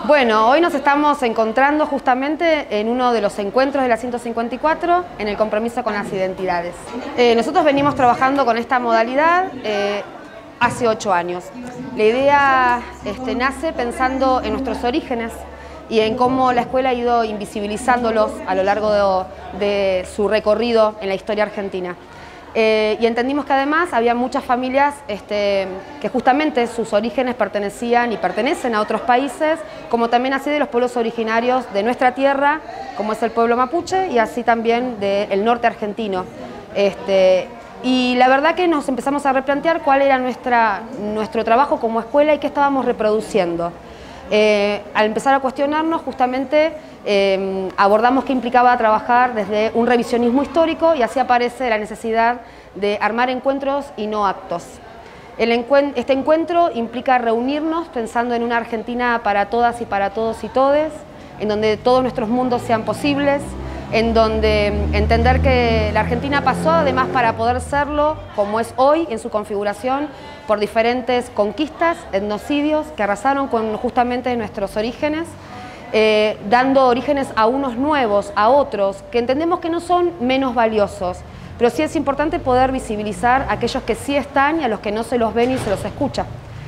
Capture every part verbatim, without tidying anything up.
Bueno, hoy nos estamos encontrando justamente en uno de los encuentros de la ciento cincuenta y cuatro, en el compromiso con las identidades. Eh, nosotros venimos trabajando con esta modalidad eh, hace ocho años. La idea este, nace pensando en nuestros orígenes y en cómo la escuela ha ido invisibilizándolos a lo largo de, de su recorrido en la historia argentina. Eh, y entendimos que además había muchas familias este, que justamente sus orígenes pertenecían y pertenecen a otros países, como también así de los pueblos originarios de nuestra tierra, como es el pueblo mapuche, y así también del norte argentino. Este, y la verdad que nos empezamos a replantear cuál era nuestra, nuestro trabajo como escuela y qué estábamos reproduciendo. Eh, al empezar a cuestionarnos, justamente eh, abordamos qué implicaba trabajar desde un revisionismo histórico, y así aparece la necesidad de armar encuentros y no actos. El encuent este encuentro implica reunirnos pensando en una Argentina para todas y para todos y todes, en donde todos nuestros mundos sean posibles, en donde entender que la Argentina pasó además para poder serlo como es hoy en su configuración por diferentes conquistas, etnocidios que arrasaron con justamente nuestros orígenes, eh, dando orígenes a unos nuevos, a otros, que entendemos que no son menos valiosos, pero sí es importante poder visibilizar a aquellos que sí están y a los que no se los ven y se los escucha.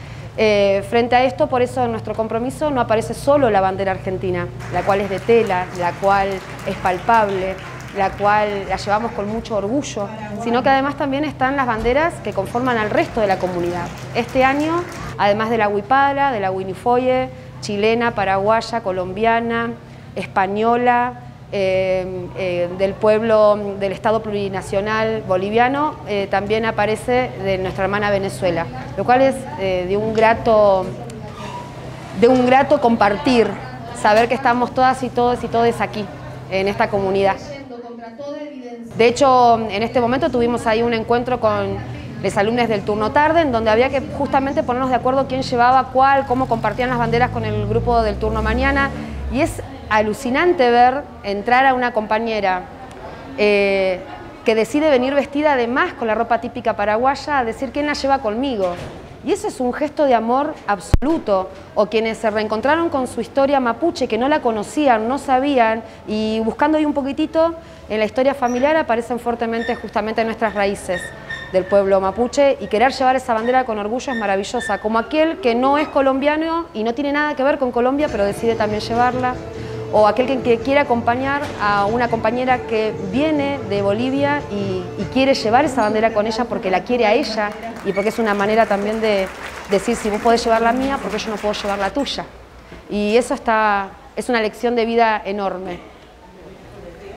Eh, frente a esto, por eso en nuestro compromiso no aparece solo la bandera argentina, la cual es de tela, la cual es palpable, la cual la llevamos con mucho orgullo, sino que además también están las banderas que conforman al resto de la comunidad. Este año, además de la huipala, de la huinifoye, chilena, paraguaya, colombiana, española, Eh, eh, del pueblo del Estado plurinacional boliviano, eh, también aparece de nuestra hermana Venezuela, lo cual es eh, de un grato, de un grato compartir, saber que estamos todas y todos y todes aquí, en esta comunidad. De hecho, en este momento tuvimos ahí un encuentro con los alumnos del turno tarde, en donde había que justamente ponernos de acuerdo quién llevaba cuál, cómo compartían las banderas con el grupo del turno mañana, y es alucinante ver entrar a una compañera eh, que decide venir vestida además con la ropa típica paraguaya a decir quién la lleva conmigo. Y eso es un gesto de amor absoluto. O quienes se reencontraron con su historia mapuche, que no la conocían, no sabían, y buscando ahí un poquitito en la historia familiar aparecen fuertemente justamente nuestras raíces del pueblo mapuche, y querer llevar esa bandera con orgullo es maravillosa, como aquel que no es colombiano y no tiene nada que ver con Colombia, pero decide también llevarla, o aquel que, que quiere acompañar a una compañera que viene de Bolivia y, y quiere llevar esa bandera con ella porque la quiere a ella y porque es una manera también de decir, si vos podés llevar la mía, porque yo no puedo llevar la tuya. Y eso está, es una lección de vida enorme.